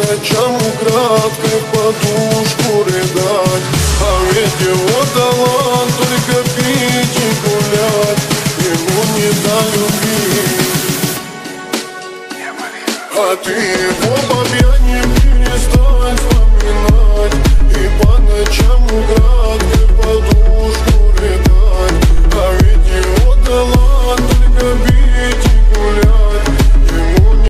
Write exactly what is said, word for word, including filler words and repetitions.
ночам украдкой в подушку рыдать. А ведь его талант только пить и гулять, ему не до любви. А ты его по пьяни перестань вспоминать и по ночам украдкой